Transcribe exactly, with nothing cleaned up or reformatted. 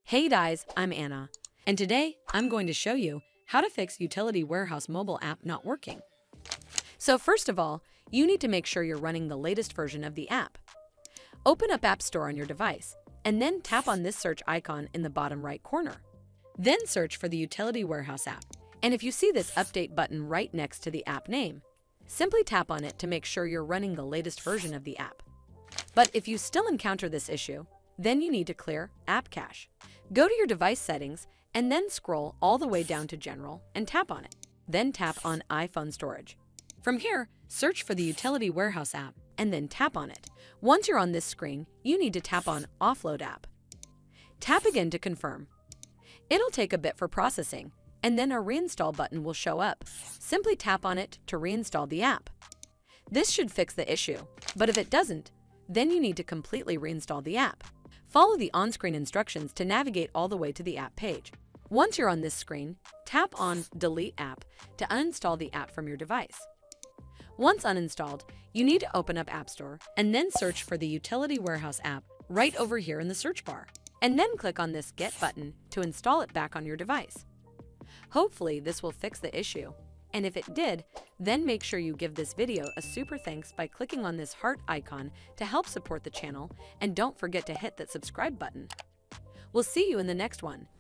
Hey guys, I'm Anna, and today I'm going to show you how to fix Utility Warehouse mobile app not working. So first of all, you need to make sure you're running the latest version of the app. Open up App Store on your device, and then tap on this search icon in the bottom right corner. Then search for the Utility Warehouse app, and if you see this update button right next to the app name, simply tap on it to make sure you're running the latest version of the app. But if you still encounter this issue, then you need to clear App Cache. Go to your device settings and then scroll all the way down to General and tap on it. Then tap on iPhone Storage. From here, search for the Utility Warehouse app and then tap on it. Once you're on this screen, you need to tap on Offload App. Tap again to confirm. It'll take a bit for processing, and then a Reinstall button will show up. Simply tap on it to reinstall the app. This should fix the issue, but if it doesn't, then you need to completely reinstall the app. Follow the on-screen instructions to navigate all the way to the app page. Once you're on this screen, tap on Delete App to uninstall the app from your device. Once uninstalled, you need to open up App Store and then search for the Utility Warehouse app right over here in the search bar, and then click on this Get button to install it back on your device. Hopefully this will fix the issue, and if it did, then make sure you give this video a super thanks by clicking on this heart icon to help support the channel, and don't forget to hit that subscribe button. We'll see you in the next one.